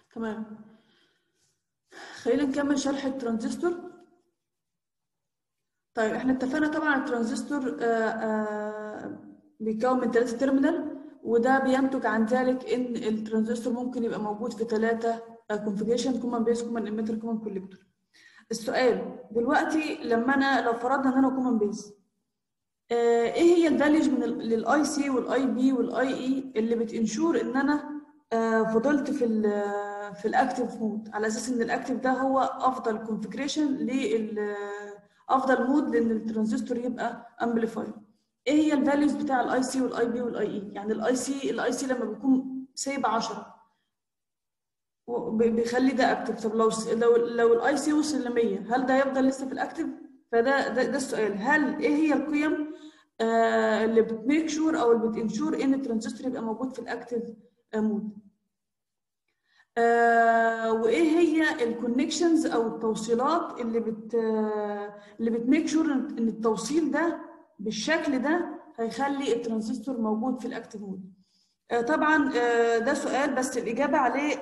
تمام. خلينا نكمل شرح الترانزستور. طيب احنا اتفقنا طبعا الترانزستور بيتكون من 3 تيرمينال، وده بينتج عن ذلك ان الترانزستور ممكن يبقى موجود في 3 كونفيجريشن: كومن بيز، كومن اميتر، كومن كوليكتور. السؤال دلوقتي لما لو فرضنا ان انا كومن بيز، ايه هي الفاليوز من للاي سي والاي بي والاي اي اللي بتنشور ان انا فضلت في الاكتيف مود، على اساس ان الاكتيف ده هو افضل كونفيجريشن افضل مود لان الترانزستور يبقى امبليفاير. ايه هي الفاليوز بتاع الاي سي والاي بي والاي اي؟ يعني الاي سي لما بيكون سايب 10 بيخلي ده اكتف. طب لو الاي سي وصل ل 100 هل ده يفضل لسه في الاكتف؟ ده السؤال. هل ايه هي القيم اللي بتميك شور او اللي بتنشور ان الترانزستور يبقى موجود في الاكتف مود؟ وايه هي الكونكشنز او التوصيلات اللي بتميك شور ان التوصيل ده بالشكل ده هيخلي الترانزستور موجود في الاكتف مود؟ طبعا ده سؤال بس الإجابة عليه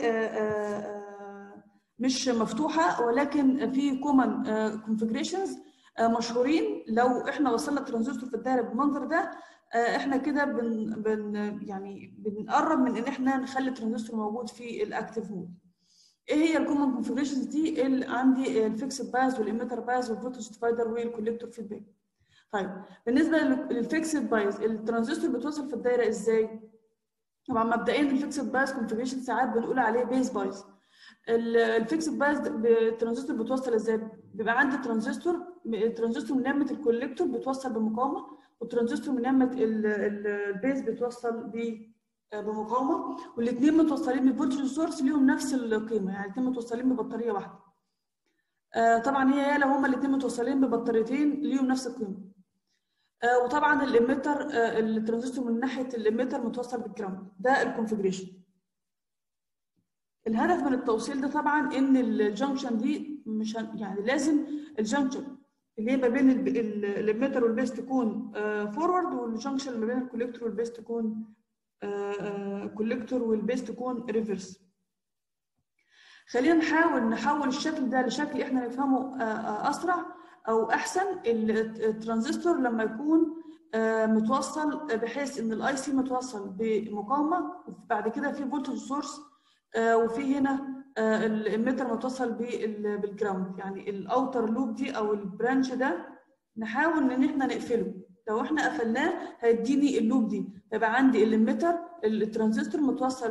مش مفتوحة، ولكن في كومن كونفيجريشنز مشهورين. لو احنا وصلنا الترانزستور في الدايرة بالمنظر ده احنا كده يعني بنقرب من ان احنا نخلي الترانزستور موجود في الاكتيف مود. ايه هي الكومن كونفيجريشنز دي؟ اللي عندي الفيكسد باز والإيميتر باز والفولتج ديفايدر والكوليكتور فيدباك. طيب بالنسبة للفيكسد باز، الترانزستور بتوصل في الدايرة ازاي؟ طبعا مبدئيا الفيكسد بايس كونفيجريشن ساعات بنقول عليه بيز بايس. الفيكسد بايس الترانزستور بتوصل ازاي؟ بيبقى عندي الترانزستور من ناحيه الكوليكتور بتوصل بمقاومه، والترانزستور من ناحيه البيز بتوصل بمقاومه، والاثنين متوصلين بفولتج سورس ليهم نفس القيمه، يعني الاثنين متوصلين ببطاريه واحده. طبعا هي لو هما الاثنين متوصلين ببطاريتين ليهم نفس القيمه. وطبعا الاميتر الترانزستور من ناحيه الاميتر متوصل بالجراوند. ده الكونفيجريشن. الهدف من التوصيل ده طبعا ان الجنكشن دي مش يعني لازم الجنكشن اللي هي ما بين الاميتر والبيس تكون فورورد، والجنكشن اللي ما بين الكوليكتور والبيس تكون كوليكتور والبيس تكون ريفرس. خلينا نحول الشكل ده لشكل احنا نفهمه اسرع او احسن. الترانزستور لما يكون متوصل بحيث ان الاي سي متوصل بمقاومه، وبعد كده في فولتج سورس، وفي هنا الاميتر متوصل بالجراوند، يعني الاوتر لوب دي او البرانش ده نحاول ان احنا نقفله. لو احنا قفلناه هيديني اللوب دي، يبقى عندي الاميتر الترانزستور متوصل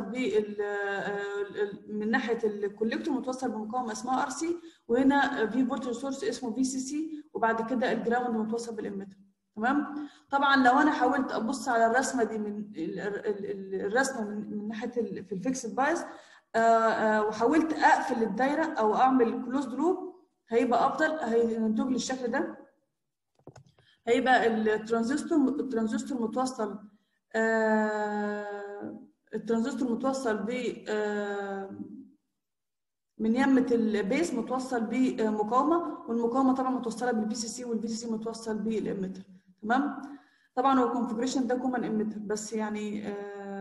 من ناحيه الكوليكتور متوصل بمقاومه اسمها ار سي، وهنا في فولتج سورس اسمه في سي سي، وبعد كده الجراوند متوصل بالاميتر. تمام. طبعا لو انا حاولت ابص على الرسمه دي من الرسمه من ناحيه في الفيكسد بايس وحاولت اقفل الدايره او اعمل كلوزد لوب، هيبقى افضل، هينتج لي الشكل ده. هيبقى الترانزستور متوصل ب من يمة البيس متوصل بمقاومه، والمقاومه طبعا متوصله بالبي سي سي، والبي سي سي متوصل بالاميتر. تمام. طبعا هو الكونفيجريشن ده كومن اميتر، بس يعني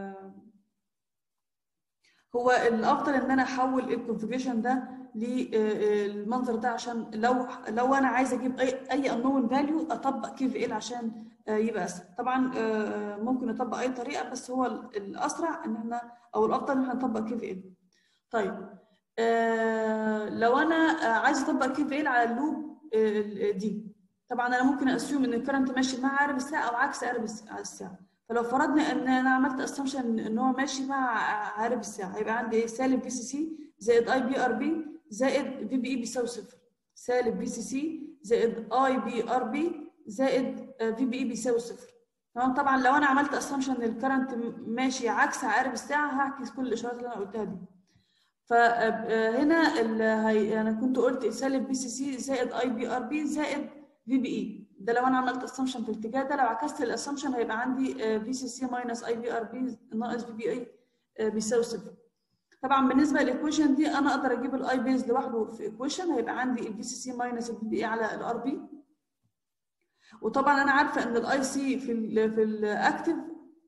هو الافضل ان انا احول الكونفيجريشن ده للمنظر ده، عشان لو انا عايزه اجيب اي انون فاليو اطبق كي في ال عشان يبقى اسهل. طبعا ممكن نطبق اي طريقه، بس هو الاسرع ان احنا او الافضل ان احنا نطبق كي في ال. طيب لو انا عايزه اطبق كي في ال على اللوب دي، طبعا انا ممكن اسيوم ان الكرنت ماشي مع عقارب الساعه او عكس عقارب الساعه. فلو فرضنا ان انا عملت اسامبشن ان هو ماشي مع عقارب الساعه، هيبقى عندي ايه؟ سالب في سي سي زائد اي بي ار بي زائد في بي اي بيساوي صفر. سالب في سي سي زائد اي بي ار بي زائد في بي اي بيساوي صفر. تمام. طبعا لو انا عملت اسامبشن ان الكرنت ماشي عكس عقارب الساعه هعكس كل الاشارات اللي انا قلتها دي. فهنا انا كنت قلت سالب بي سي سي زائد اي بي ار بي زائد في بي اي. ده لو انا عملت اسامبشن في الاتجاه ده. لو عكست الاسامبشن هيبقى عندي في سي سي ماينس اي بي ار بي ناقص في بي اي بيساوي صفر. طبعا بالنسبه للايكويشن دي انا اقدر اجيب الاي بيز لوحده في ايكويشن، هيبقى عندي الفي سي سي ماينس الفي بي اي على الار بي. وطبعا انا عارفه ان الاي سي في الاكتف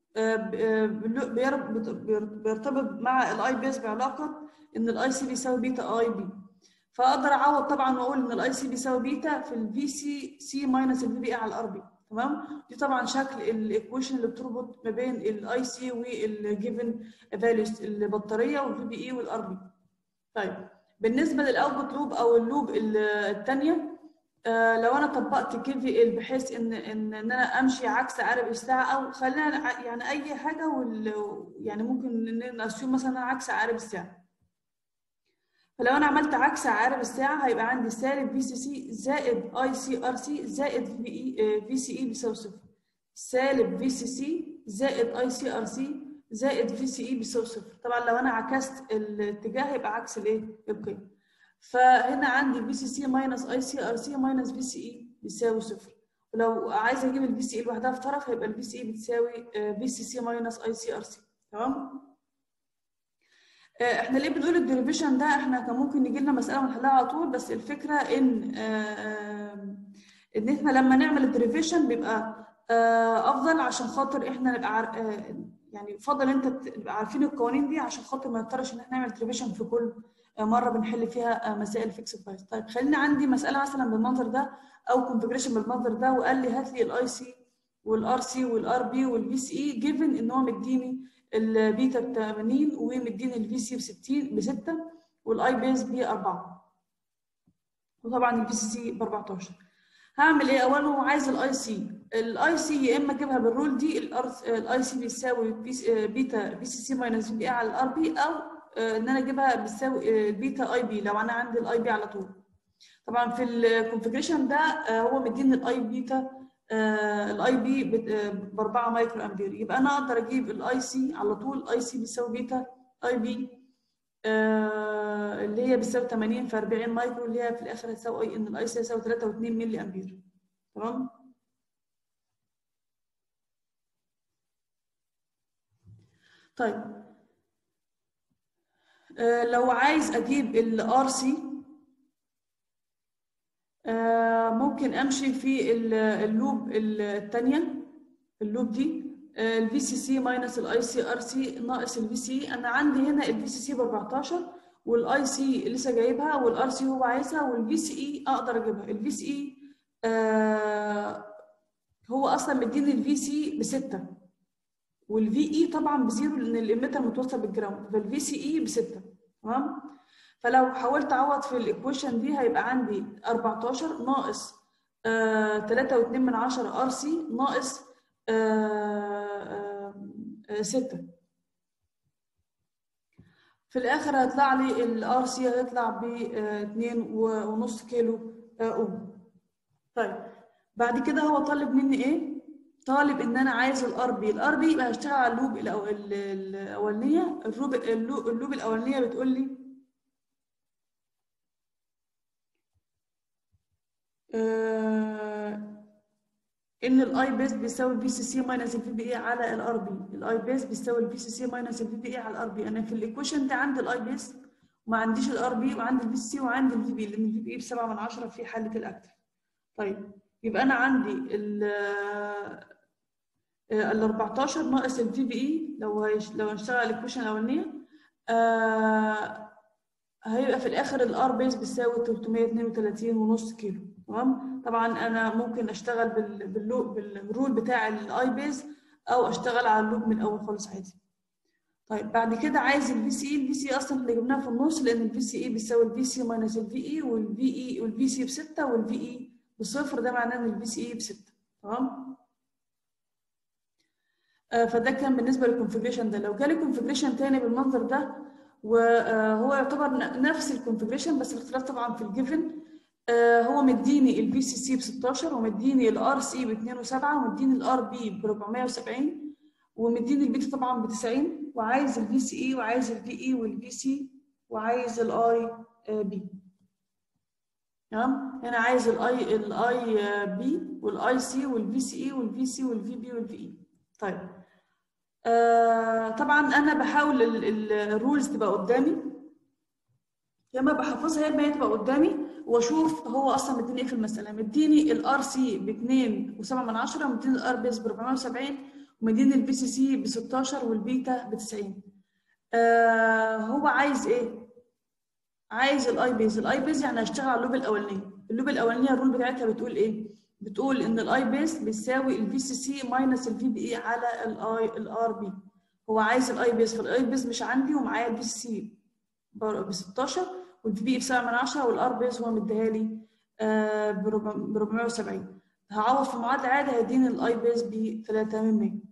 بيرتبط مع الاي بيس بعلاقه ان الاي سي بيساوي بيتا اي بي. فاقدر اعوض طبعا واقول ان الاي سي بيساوي بيتا في الفي سي ماينس الفي بي اي على الار بي. تمام. دي طبعا شكل الايكويشن اللي بتربط ما بين الاي سي والجيفن فاليوز البطاريه والفي بي اي والار بي. طيب بالنسبه للاوتبوت لوب او اللوب الثانيه، لو انا طبقت كي في ال بحيث ان انا امشي عكس عقارب الساعه، او خلينا يعني اي حاجه يعني ممكن نسيوم مثلا انا عكس عقارب الساعه. فلو انا عملت عكس عقارب الساعه هيبقى عندي سالب في سي سي زائد اي سي ار سي زائد في سي اي بيساوي صفر. سالب في سي سي زائد اي سي ار سي زائد في سي اي بيساوي صفر. طبعا لو انا عكست الاتجاه هيبقى عكس الايه؟ القيم. فهنا عندي في سي سي ماينس اي سي ار سي ماينس في سي اي بيساوي صفر. ولو عايزه اجيب الفي سي اي لوحدها في طرف هيبقى الفي سي اي بتساوي في سي سي ماينس اي سي ار سي. تمام. احنا ليه بنقول الديريفيشن ده؟ احنا كان ممكن يجي لنا مساله ونحلها على طول، بس الفكره ان احنا لما نعمل الديريفيشن بيبقى افضل عشان خاطر احنا نبقى يعني يفضل انت تبقى عارفين القوانين دي عشان خاطر ما نضطرش ان احنا نعمل ديريفيشن في كل مره بنحل فيها مسائل فيكس برايس. طيب خلينا عندي مساله مثلا بالمنظر ده او كونفجريشن بالمنظر ده، وقال لي هات لي الاي سي والار سي والار بي والفي سي اي جيفن ان هو مديني البيتا ب 80 ومديني الفي سي ب 6 والاي بيز ب 4 وطبعا الفي سي سي ب 14. هعمل ايه؟ اولا هو عايز الاي سي يا اما اجيبها بالرول دي الاي سي بيساوي بيتا في سي سي ماينس بي على الار بي، او ان انا اجيبها بتساوي بيتا اي بي لو انا عندي الاي بي على طول. طبعا في الكونفجريشن ده هو مديني الاي بيتا الاي بي ب 4 مايكرو امبير، يبقى انا اقدر اجيب الاي سي على طول. اي سي بيساوي بيتا اي بي اللي هي بتساوي 80 في 40 مايكرو، اللي هي في الاخر هتساوي ان الاي سي هتساوي 3.2 ملي امبير. تمام. طيب لو عايز اجيب الار سي ممكن امشي في اللوب الثانيه. اللوب دي الفي سي سي ماينس الاي سي ار سي ناقص الفي سي. انا عندي هنا الفي سي سي ب 14 والاي سي لسه جايبها والار سي هو عايزها والفي سي اي اقدر اجيبها. الفي سي اي هو اصلا مديني الفي سي ب 6 والفي اي طبعا بزيرو لان الاميتر متوصل بالجراوند، فالفي سي اي ب 6. تمام. فلو حاولت اعوض في الايكويشن دي هيبقى عندي 14 ناقص 3.2 ار سي ناقص 6. في الاخر هيطلع لي الار سي هيطلع ب 2.5 كيلو اوم. طيب بعد كده هو طالب مني ايه؟ طالب ان انا عايز الار بي. الار بي يبقى هشتغل على اللوب الاولانيه. اللوب الاولانيه بتقول لي ان الاي بيس بيساوي الفي سي سي ماينس الفي بي اي على الار بي. الاي بيس بيساوي الفي سي سي ماينس الفي بي اي على الار بي. انا في الايكويشن ده عندي الاي بيس وما عنديش الار بي وعندي الفي سي سي وعندي الفي بي لان الفي بي اي ب 7 من 10 في حاله الاكتف. طيب يبقى انا عندي ال 14 ناقص الفي بي اي لو هنشتغل على الايكويشن الاولانيه هيبقى في الاخر الار بيس بيساوي 332.5 كيلو. تمام. طبعا انا ممكن اشتغل بالرول بتاع الاي بيز او اشتغل على اللوب من الاول خالص عادي. طيب بعد كده عايز الفي سي اي. الفي سي اصلا اللي جبناها في النص لان الفي سي اي بيساوي الفي سي ماينس الفي اي والفي سي ب 6 والفي اي بصفر. ده معناه ان الفي سي اي ب 6. تمام. فده كان بالنسبه للكونفجريشن ده. لو جالي كونفجريشن تاني بالمنظر ده وهو يعتبر نفس الكونفجريشن بس الاختلاف طبعا في الجيفن. هو مديني الفي سي سي ب 16 ومديني الار سي ب 2.7 ومديني الار بي ب 470 ومديني البيتا طبعا ب 90 وعايز الفي سي اي وعايز الفي اي والفي سي وعايز الاي بي. تمام. هنا عايز الاي بي والاي سي والفي سي اي والفي سي والفي بي والفي اي. طيب طبعا انا بحاول الرولز تبقى قدامي يا اما بحفظها يا اما هي تبقى قدامي واشوف هو اصلا مديني ايه في المساله. مديني الار سي ب 2.7 من 10 ومديني الار بيس ب 470 ومدين البي سي سي ب 16 والبيتا ب 90. هو عايز ايه؟ عايز الاي بيز. الاي بيز يعني هشتغل على اللوب الاولانيه. اللوب الاولانيه الرول بتاعتها بتقول ايه؟ بتقول ان الاي بيز بيساوي الفي سي سي ماينس الفي بي اي على الار بي. هو عايز الاي بيز، فالاي بيز مش عندي ومعايا الفي سي سي ب 16 والفي بي اي ب 7/10 والار بيز هو مديها لي ب 470. هعوض في المعادله عادي هيديني الاي بيز ب 300.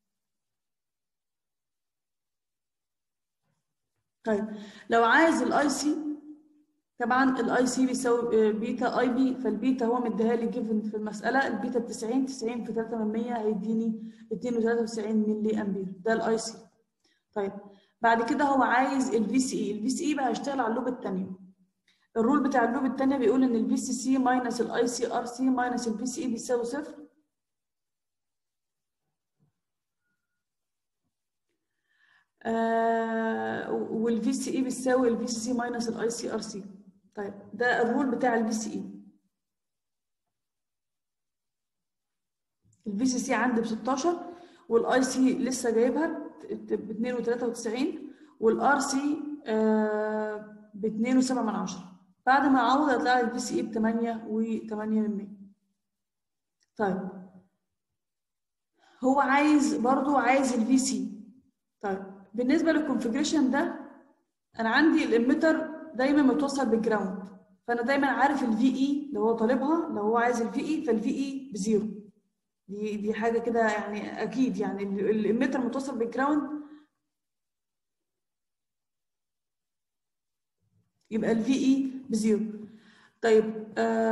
طيب لو عايز الاي سي، طبعا الاي سي بيساوي بيتا اي بي، فالبيتا هو مديها لي جيفن في المساله، البيتا ب 90 في 3 هيديني 92 ملي امبير، ده الاي سي. طيب بعد كده هو عايز الفي سي اي. الفي سي اي بقى هشتغل على اللوب الثانيه. الرول بتاع اللوب الثانيه بيقول ان الفي سي سي ماينس الاي سي ار سي ماينس الفي سي اي بيساوي 0. والفي سي اي بيساوي الفي سي سي ماينس الاي سي ار سي. طيب ده الرول بتاع الفي سي اي. الفي سي سي عندي ب 16 والاي سي لسه جايبها ب 2.93 والار سي ب 2.7. بعد ما اعوض هتلاقي الفي سي اي ب 8.8. طيب هو عايز برضو عايز الفي سي. طيب بالنسبه للكونفجريشن ده انا عندي الاميتر دايما متوصل بالجراوند، فانا دايما عارف الفي اي لو هو طالبها، لو هو عايز الفي اي فالفي اي بزيرو. دي حاجه كده يعني اكيد، يعني الاميتر متوصل بالجراوند يبقى الفي اي بزيرو. طيب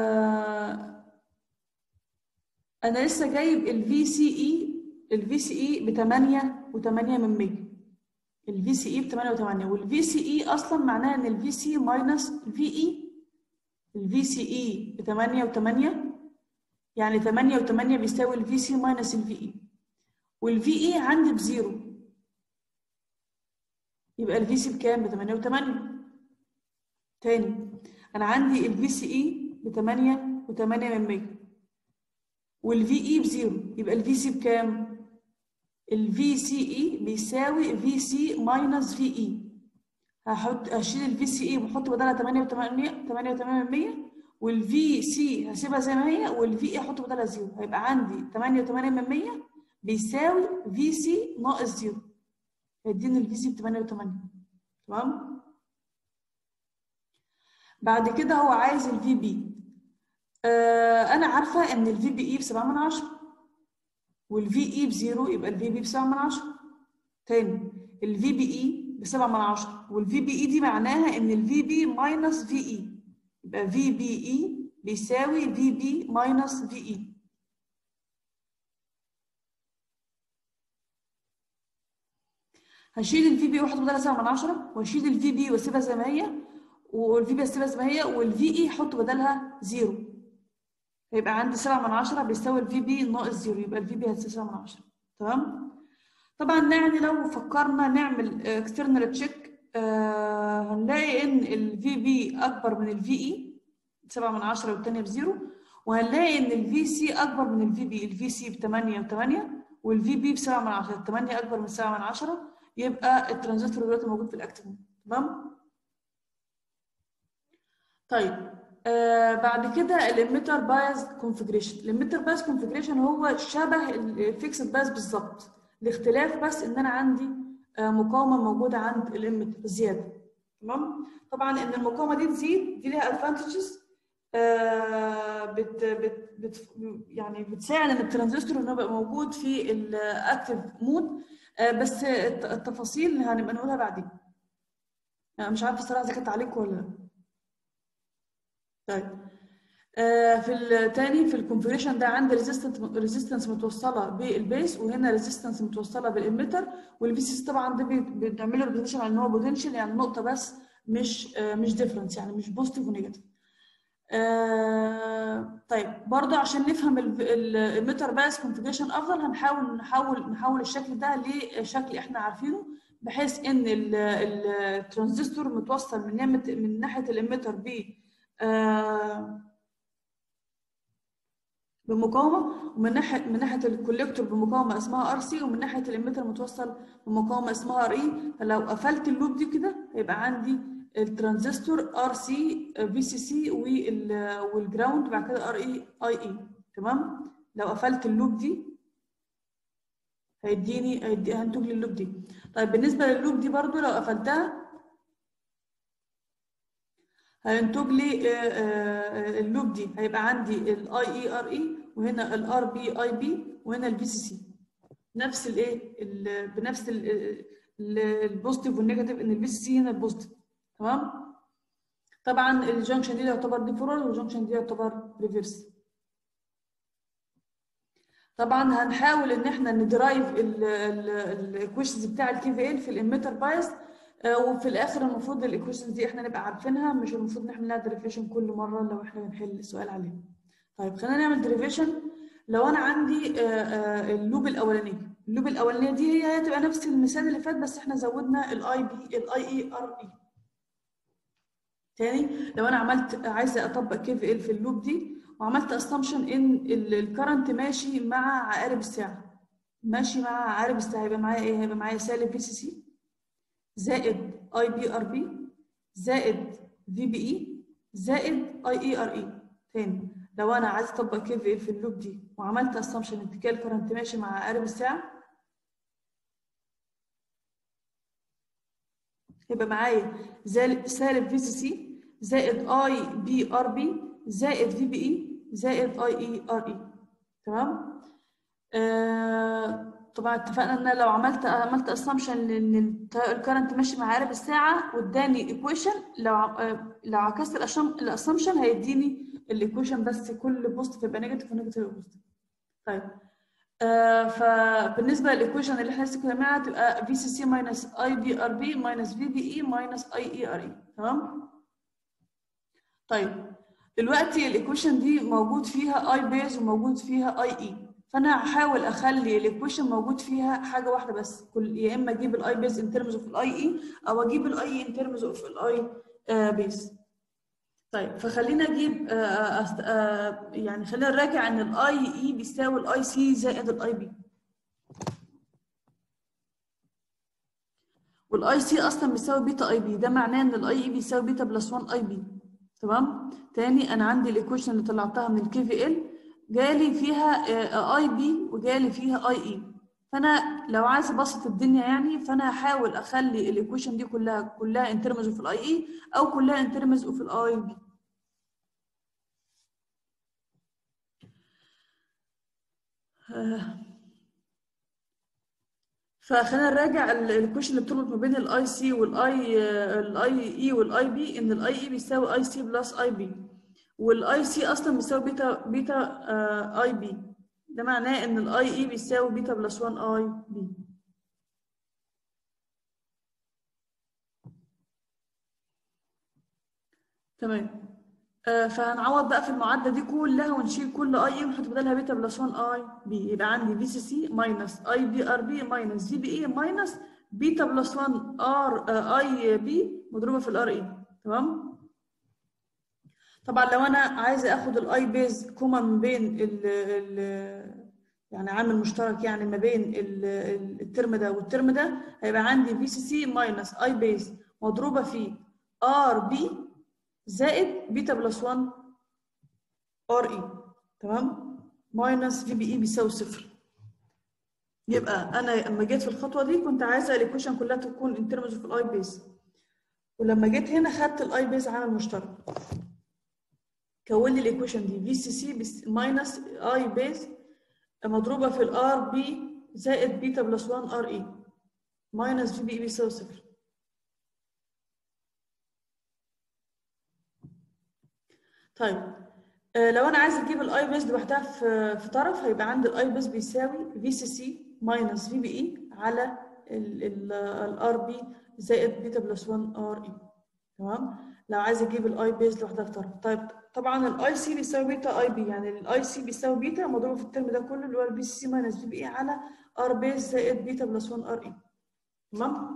انا لسه جايب الفي سي اي. الفي سي اي ب 8.8. الفي سي اي ب 8.8 والفي سي اي اصلا معناها ان الفي سي ماينس الفي اي. الفي سي اي ب 8.8 يعني 8.8 بيساوي الفي سي ماينس الفي اي، والفي اي عندي بزيرو يبقى الفي سي بكام؟ ب 8.8. تاني انا عندي الفي سي اي ب 8.8 والفي اي بزيرو يبقى الفي سي بكام؟ الفي سي اي بيساوي في سي ماينس في اي. هشيل الفي سي اي واحط بدلها 8.8 والفي سي هسيبها زي ما هي والفي اي احط بدلها زيرو، هيبقى عندي 8.8 بيساوي في سي ناقص زيرو، هيديني الفي سي ب 8.8. تمام؟ بعد كده هو عايز الفي بي. انا عارفه ان الفي بي اي ب 7/10 والفي اي بزيرو يبقى الفي بي ب 7/10. تاني الفي بي اي ب 7/10 والفي بي اي دي معناها ان الفي بي ماينس في اي، يبقى في بي اي بيساوي في بي ماينس في اي. هشيل الفي بي واحط بدلها 7/10 واشيل الفي بي واسيبها زي ما هي، والفي بي اسيبها زي ما هي والفي اي احط بدلها زيرو، هيبقى عندي 7/10 بيساوي الفي بي ناقص زيرو، يبقى الفي بي هتساوي 7/10. تمام؟ طبعا يعني لو فكرنا نعمل اكسترنال تشيك هنلاقي ان الفي بي اكبر من الفي اي 7/10 والثانيه بزيرو، وهنلاقي ان الفي سي اكبر من الفي بي. الفي سي ب 8.8 والفي بي ب 7/10. 8 اكبر من 7/10 يبقى الترانزستور دلوقتي موجود في الاكتف مود. تمام؟ طيب بعد كده الاميتر بايز كونفجريشن. الاميتر بايز كونفجريشن هو شبه الفيكسد بايز بالظبط، الاختلاف بس ان انا عندي مقاومه موجوده عند الاميتر زياده. تمام؟ طبعا ان المقاومه دي تزيد دي ليها ادفانتجز بت بت بت يعني بتساعد ان الترانزستور انه يبقى موجود في الاكتف مود، بس التفاصيل هنبقى نقولها بعدين. مش عارفه الصراحه اذا كانت عليكم ولا لا. طيب في الثاني في الكونفيجريشن ده عندي ريزيستنس متوصله بالبيس وهنا ريزيستنس متوصله بالاميتر، والفي سي طبعا ده بنعمل له ريبريزنتيشن على ان هو بوتنشال، يعني نقطه بس مش ديفرنس، يعني مش بوزيتيف ونيجاتيف. طيب برضه عشان نفهم الاميتر بايس كونفيجريشن افضل نحول الشكل ده لشكل احنا عارفينه، بحيث ان الترانزستور متوصل من ناحيه الاميتر ب بمقاومه، ومن ناحيه الكوليكتور بمقاومه اسمها ار سي، ومن ناحيه الاميتر متوصل بمقاومه اسمها ار اي. فلو قفلت اللوب دي كده هيبقى عندي الترانزستور ار سي في سي سي والجراوند، بعد كده ار اي اي اي. تمام. لو قفلت اللوب دي هينتج لي اللوب دي. طيب بالنسبه لللوب دي برضو لو قفلتها هينتج لي اللوب دي هيبقى عندي الاي اي ار اي، وهنا الار بي اي بي، وهنا الفي سي سي. نفس الايه بنفس البوزيتيف والنيجاتيف، ان الفي سي سي هنا البوزيتيف. تمام. طبعا الجنكشن دي يعتبر دي فورورد، والجنكشن دي يعتبر ريفرس. طبعا هنحاول ان احنا ندرايف الايكويشنز بتاع الكي في ال في الاميتر بايس، وفي الاخر المفروض الايكويشنز دي احنا نبقى عارفينها، مش المفروض نعمل لها ديريفيشن كل مره لو احنا بنحل السؤال عليها. طيب خلينا نعمل ديريفيشن. لو انا عندي اللوب الاولانيه، اللوب الاولانيه دي هي هتبقى نفس المثال اللي فات، بس احنا زودنا الاي اي ار اي. تاني، لو انا عايزه اطبق كي في ال في اللوب دي، وعملت اسامبشن ان الكرنت ماشي مع عقارب الساعه، ماشي مع عقارب الساعه، هيبقى معايا ايه؟ هيبقى معايا سالب في سي سي زائد اي بي ار بي زائد في بي اي زائد اي اي ار اي. تاني، لو انا عايزه اطبق كي في ال في اللوب دي وعملت اسامبشن اتجاه الكرنت ماشي مع عقارب الساعه، هيبقى معايا سالب في سي سي زائد اي بي ار بي زائد في بي اي زائد اي اي ار اي. تمام. طبعا اتفقنا ان لو عملت اسامبشن ان الكرنت ماشي مع عقارب الساعه واداني ايكويشن، لو عكست الاسامبشن هيديني الايكويشن بس كل بوزيتيف يبقى نيجاتيف ونيجاتيف بوزيتيف. طيب فبالنسبه للايكويشن اللي احنا لسه كنا بنعملها تبقى في سي سي ماينس اي بي ار بي ماينس في بي اي ماينس اي اي ار اي. تمام. طيب دلوقتي الايكويشن دي موجود فيها اي بيز وموجود فيها اي اي، فانا هحاول اخلي الايكويشن موجود فيها حاجه واحده بس، يا اما اجيب الاي بيز ان ترمز اوف الاي اي، او اجيب الاي اي ان ترمز اوف الاي بيز. طيب فخلينا اجيب يعني خلينا نراجع ان الاي اي بيساوي الاي سي زائد الاي بي، والاي سي اصلا بيساوي بيتا اي بي، ده معناه ان الاي اي بيساوي بيتا بلس 1 اي بي. تمام. تاني، انا عندي الايكويشن اللي طلعتها من الكي في ال جالي فيها اي بي وجالي فيها اي اي، فانا لو عايز ابسط الدنيا يعني، فانا هحاول اخلي الايكويشن دي كلها ان ترمز اوف الاي اي، او كلها ان ترمز اوف الاي بي. فخلينا نراجع الايكويشن اللي بتربط ما بين الاي سي الاي اي والاي بي، ان الاي اي بيساوي اي سي بلس اي بي، والاي سي اصلا بيساوي بيتا اي بي، ده معناه ان الاي اي بيساوي بيتا بلس 1 اي بي. تمام. فهنعوض بقى في المعادله دي كلها ونشيل كل اي اي ونحط بدلها بيتا بلس 1 اي بي، يبقى عندي في سي سي ماينس اي بي ار بي ماينس في بي اي ماينس بيتا بلس 1 ار اي بي مضروبه في الار اي. تمام. طبعا لو انا عايزه اخد الاي بيز كومن بين ال يعني عامل مشترك يعني ما بين الترم ده والترم ده، هيبقى عندي في سي سي ماينس اي بيز مضروبه في ار بي زائد بيتا بلس 1 ار اي. تمام. ماينس في بي اي بيساوي صفر. يبقى انا لما جيت في الخطوه دي كنت عايزه الايكويشن كلها تكون ان ترمز اوف الاي بيز، ولما جيت هنا خدت الاي بيز عامل مشترك، كون لي الايكويشن دي في سي سي ماينس اي بيز مضروبه في الار بي زائد بيتا بلس 1 ار اي ماينس في بي اي بيساوي صفر. طيب لو انا عايزه اجيب الاي بيز لوحدها في طرف، هيبقى عندي الاي بيز بيساوي في سي سي ماينس في بي اي على الار بي زائد بيتا بلس 1 ار اي. تمام. لو عايزه اجيب الاي بيز لوحدها في طرف، طيب طبعا الاي سي بيساوي بيتا اي بي، يعني الاي سي بيساوي بيتا مضروبه في الترم ده كله اللي هو البي سي سي ماينس في بي اي على ار بيز زائد بيتا بلس 1 ار اي. تمام.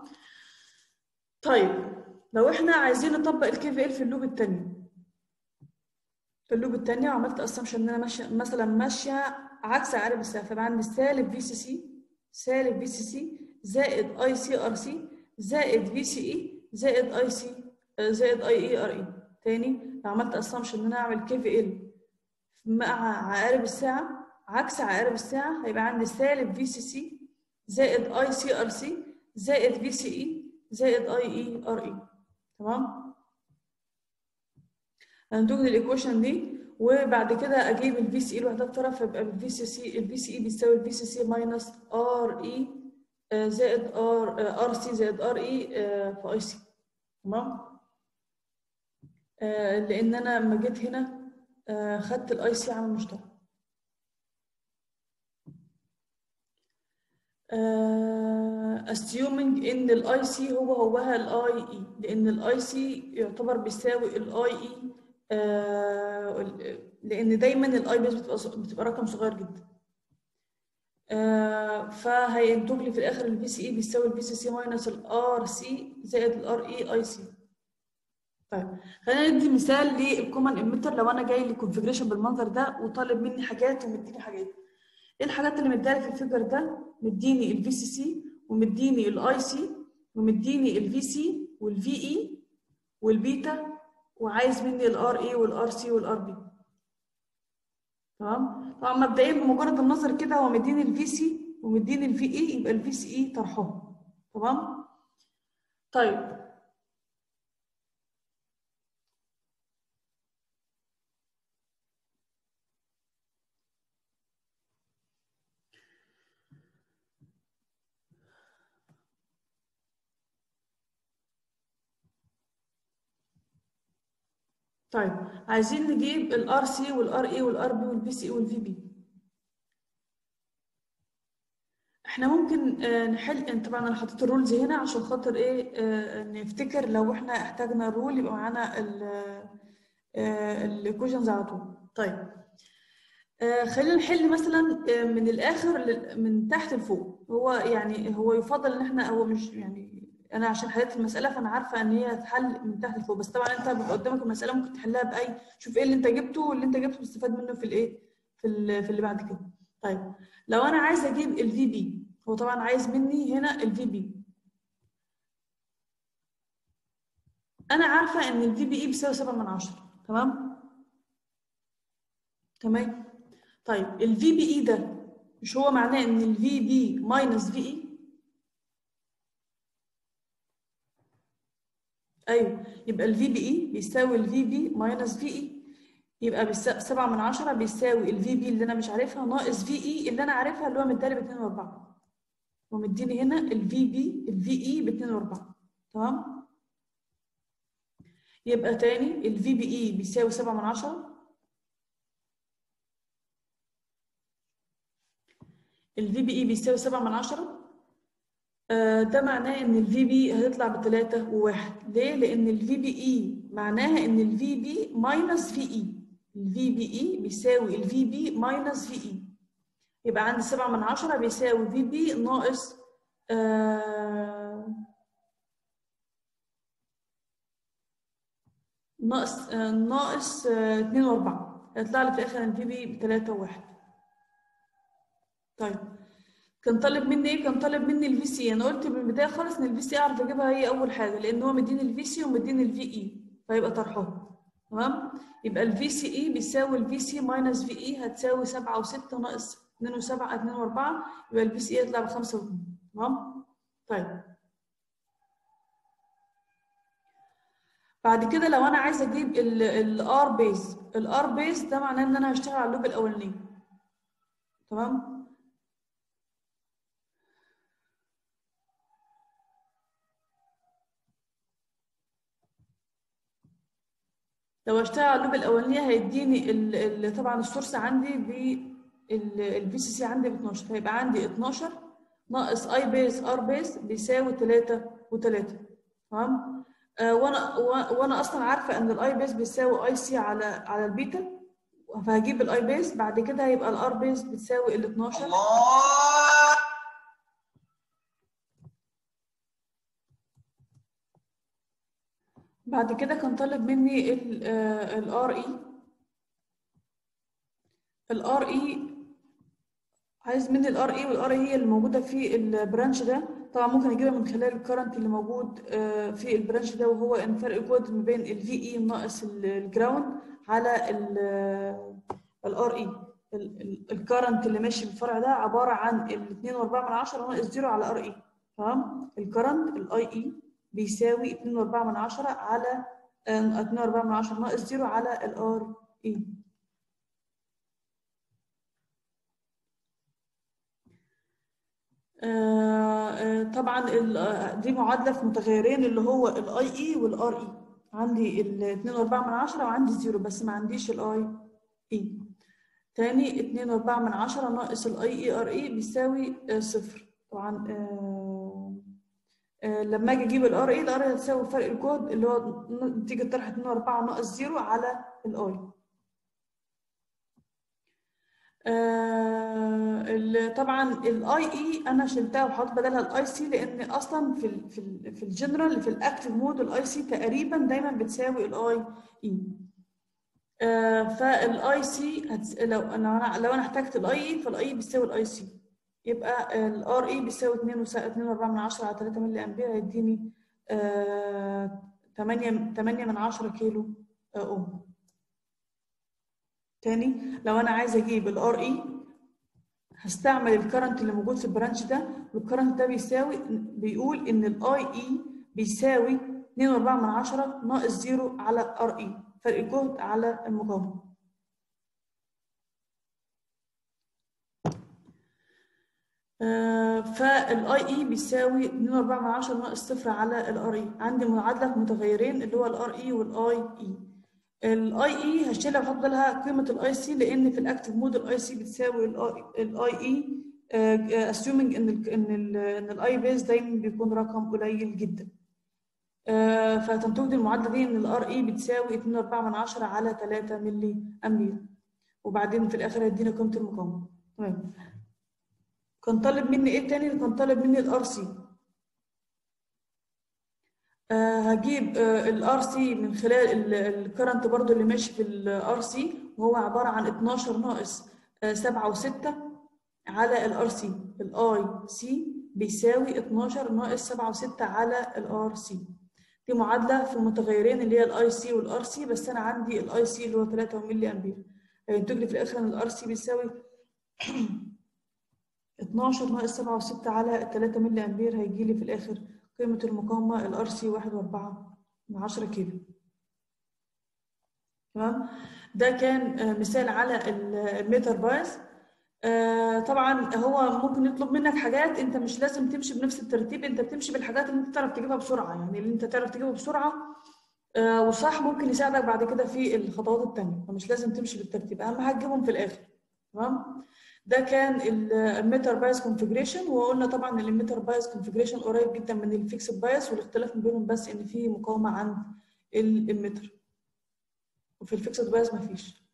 طيب لو احنا عايزين نطبق الكي في ال في اللوب الثاني، في اللوب الثانيه وعملت اسامبشن ان انا ماشيه مثلا عكس عقارب الساعه، فيبقى عندي سالب في سي سي، سالب في سي سي زائد اي سي ار سي زائد في سي اي زائد اي سي زائد اي اي ار اي. تاني لو عملت اسامبشن ان انا اعمل كي في ال مع عقارب الساعه عكس عقارب الساعه، هيبقى عندي سالب في سي سي زائد اي سي ار سي زائد في سي اي زائد اي اي ار اي. تمام؟ هنتوجد الايكويشن دي وبعد كده اجيب الفي سي اي لوحدها بطرف، فيبقى الفي سي اي بيساوي الفي سي سي ماينس ار اي زائد ار سي زائد ار اي في اي سي. تمام؟ لان انا لما جيت هنا خدت الاي سي عامل مشترك. assuming ان الاي سي هوها الاي اي، لان الاي سي يعتبر بيساوي الاي اي لان دايما الاي بيس بتبقى رقم صغير جدا. فهينتج لي في الاخر الفي سي اي بيساوي الفي سي سي ماينس الار سي زائد الار اي اي سي. طيب خلينا ندي مثال للكومن اميتر. لو انا جاي لي كونفجريشن بالمنظر ده وطالب مني حاجات ومديني حاجات، ايه الحاجات اللي مديها لي في الفيجر ده؟ مديني الفي سي سي ومديني الاي سي ومديني الفي سي والفي اي والبيتا وعايز مني الار اي والار سي والار بي. تمام؟ طبعا مبدئيا بمجرد النظر كده هو مديني الفي سي ومديني الفي اي، يبقى الفي سي اي طرحهم. تمام؟ طيب طيب عايزين نجيب الار سي والار اي والار بي والبي سي والفي بي. احنا ممكن نحل، طبعا انا حطيت الرولز هنا عشان خاطر ايه نفتكر لو احنا احتاجنا الرول يبقى معانا الايكويشنز على طول. طيب خلينا نحل مثلا من الاخر من تحت لفوق. هو يعني هو يفضل ان احنا، هو مش يعني انا عشان حليت المساله فانا عارفه ان هي هتحل من تحت لفوق، بس طبعا انت بيبقى قدامك المساله ممكن تحلها باي، شوف ايه اللي انت جبته واللي انت جبته تستفاد منه في الايه في اللي بعد كده. طيب لو انا عايزه اجيب الفي بي، هو طبعا عايز مني هنا الفي بي. انا عارفه ان الفي بي اي بيساوي 7/10. تمام؟ تمام. طيب الفي بي اي ده مش هو معناه ان الفي بي ماينس في اي؟ ايوه، يبقى الفي بي اي بيساوي الفي بي ماينس في اي، يبقى 7/10 بيساوي الفي بي اللي انا مش عارفها ناقص في اي اللي انا عارفها اللي هو مديلي ب 2.4، ومديني هنا الفي اي ب 2.4. تمام؟ يبقى تاني الفي بي اي بيساوي 7/10، الفي بي اي بيساوي 7/10. ده معناه ان الفي بي هتطلع ب3 و1. ليه؟ لان الفي بي اي معناها ان الفي بي ماينس في اي، الفي بي اي بيساوي الفي بي ماينس في اي، يبقى عندي 7/10 بيساوي في بي ناقص ناقص 2.4، هيطلع لي في الاخر ان في بي ب3 و1. طيب كان طالب مني ايه؟ كان طالب مني الفي سي. انا قلت من البدايه خالص ان الفي سي اعرف اجيبها هي اول حاجه، لان هو مديني الفي سي ومديني الفي اي، فيبقى طرحهم. تمام؟ يبقى الفي سي اي بيساوي الفي سي ماينس في اي، هتساوي 7 و6 ناقص 2 و7 2 و4، يبقى الفي سي اي يطلع ب5 و2. تمام؟ طيب بعد كده لو انا عايزه اجيب الار بيز، الار بيز ده معناه ان انا هشتغل على اللوب الاولاني. تمام؟ لو اشتغل على اللوب الاولانيه هيديني طبعا السورس عندي الفي سي سي عندي ب 12، فيبقى عندي 12 ناقص اي بيز ار بيز بيساوي 3 و3. تمام؟ وانا اصلا عارفه ان الاي بيز بيساوي اي سي على البيتا، فهجيب الاي بيز بعد كده هيبقى الار بيز بتساوي ال 12. بعد كده كان طالب مني الار اي، الار اي عايز مني الار اي، والار اي هي اللي موجوده في البرانش ده. طبعا ممكن اجيبها من خلال الكرنت اللي موجود في البرانش ده، وهو ان فرق الجهد ما بين الفي اي ناقص الجراوند على الار اي. الكرنت اللي ماشي في الفرع ده عباره عن 2.4 ناقص 0 على ار اي. تمام. الكرنت الاي اي بيساوي 2.4 على 2.4 ناقص 0 على الار اي. طبعا دي معادله في متغيرين اللي هو الاي اي والار اي. عندي ال 2.4 وعندي 0، بس ما عنديش الاي اي. تاني 2.4 ناقص الاي اي ار اي بيساوي 0. طبعا لما اجي اجيب الار اي، الار اي هتساوي فرق الجهد اللي هو نتيجه طرح 2.4 ناقص 0 على الاي. طبعا الاي اي انا شلتها وحطيت بدلها الاي سي، لان اصلا في الجنرال في الاكتف مود الاي سي تقريبا دايما بتساوي الاي اي. فالاي سي لو انا احتجت الاي اي، فالاي بيساوي الاي سي. يبقى الار اي بيساوي 2.4 على 3 ملي امبير، هيديني 8 كيلو اوم. تاني لو انا عايزه اجيب الار اي هستعمل الكرنت اللي موجود في البرانش ده، والكرنت ده بيقول ان الاي اي بيساوي 2.4 ناقص 0 على ار اي، فرق الجهد على المقاومه. فالاي اي بيساوي 2.4 ناقص 0 على الار اي. عندي معادله متغيرين اللي هو الار اي والاي اي. الاي اي هشيلها واحط لها قيمه الاي سي، لان في الاكتف مود الاي سي بتساوي الاي اي، assuming ان الاي بيز دايما بيكون رقم قليل جدا. فتنتج المعادله دي ان الار اي بتساوي 2.4 على 3 ملي امبير، وبعدين في الاخر هيدينا قيمه المقاومه. تمام. كان طالب مني ايه تاني؟ كان طالب مني الار سي. هجيب الار سي من خلال الكرنت برضو اللي ماشي في الار سي، وهو عباره عن 12 ناقص 7 و6 على الار سي. الاي سي بيساوي 12 ناقص 7 و6 على الار سي. دي معادله في متغيرين اللي هي الاي سي والار سي، بس انا عندي الاي سي اللي هو 3 ملي امبير، هينتج لي في الاخر ان الار سي بيساوي 12 ناقص 7 و6 على 3 ملي امبير. هيجي لي في الاخر قيمه المقاومه الار سي 1.4 كيلو. تمام. ده كان مثال على الميتر بايز. طبعا هو ممكن يطلب منك حاجات انت مش لازم تمشي بنفس الترتيب، انت بتمشي بالحاجات اللي انت تعرف تجيبها بسرعه، يعني اللي انت تعرف تجيبها بسرعه وصح ممكن يساعدك بعد كده في الخطوات الثانيه، فمش لازم تمشي بالترتيب، اهم حاجه تجيبهم في الاخر. تمام. ده كان الميتر بايس كونفيجريشن، وقلنا طبعا ان الميتر بايس كونفيجريشن قريب جدا من الفيكسد بايس، والاختلاف ما بينهم بس ان في مقاومه عند المتر، وفي الفيكسد بايس ما فيش.